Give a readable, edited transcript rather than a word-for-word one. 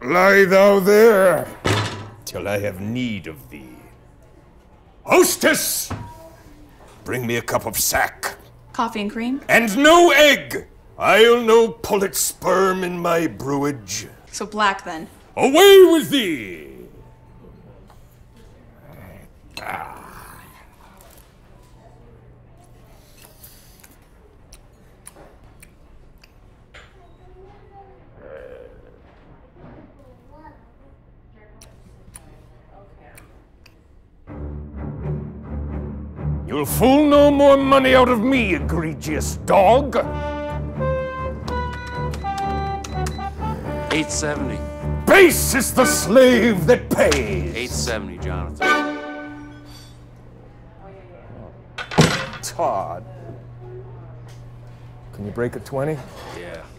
Lie thou there, till I have need of thee. Hostess! Bring me a cup of sack. Coffee and cream? And no egg! I'll no pullet sperm in my brewage. So black, then. Away with thee! You'll fool no more money out of me, egregious dog. $8.70. Base is the slave that pays. $8.70, Jonathan. Todd. Can you break a 20? Yeah.